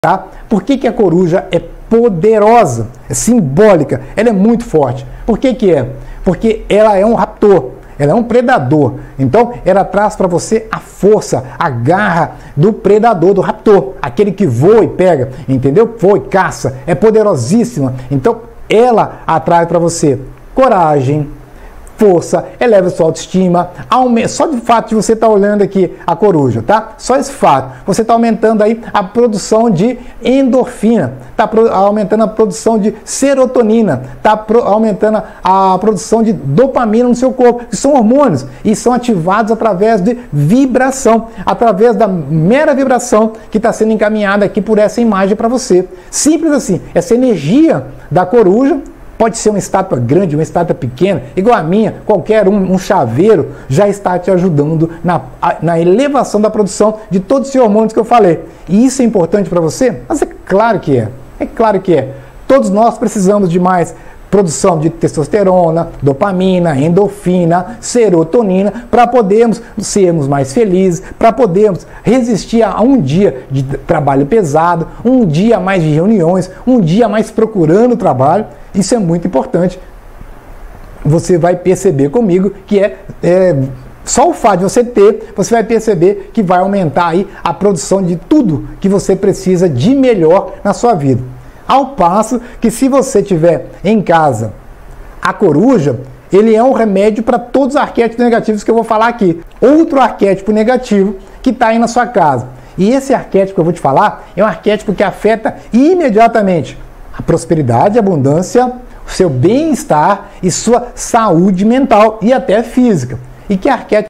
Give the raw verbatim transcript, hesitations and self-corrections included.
Tá? Por que que a coruja é poderosa, é simbólica, ela é muito forte? Por que que é? Porque ela é um raptor, ela é um predador. Então, ela traz para você a força, a garra do predador, do raptor, aquele que voa e pega, entendeu? Voa e caça, é poderosíssima. Então, ela atrai para você coragem, força, eleva sua autoestima, aumenta, só de fato de você estar tá olhando aqui a coruja, tá? Só esse fato, você está aumentando aí a produção de endorfina, está aumentando a produção de serotonina, está aumentando a produção de dopamina no seu corpo, que são hormônios e são ativados através de vibração, através da mera vibração que está sendo encaminhada aqui por essa imagem para você. Simples assim, essa energia da coruja. Pode ser uma estátua grande, uma estátua pequena, igual a minha, qualquer um, um chaveiro, já está te ajudando na, na elevação da produção de todos os hormônios que eu falei. E isso é importante para você? Mas é claro que é. É claro que é. Todos nós precisamos de mais produção de testosterona, dopamina, endorfina, serotonina, para podermos sermos mais felizes, para podermos resistir a um dia de trabalho pesado, um dia mais de reuniões, um dia mais procurando trabalho. Isso é muito importante. Você vai perceber comigo que é, é só o fato de você ter, você vai perceber que vai aumentar aí a produção de tudo que você precisa de melhor na sua vida. Ao passo que se você tiver em casa a coruja, ele é um remédio para todos os arquétipos negativos que eu vou falar aqui. Outro arquétipo negativo que está aí na sua casa. E esse arquétipo que eu vou te falar é um arquétipo que afeta imediatamente a prosperidade, a abundância, o seu bem-estar e sua saúde mental e até física. E que arquétipo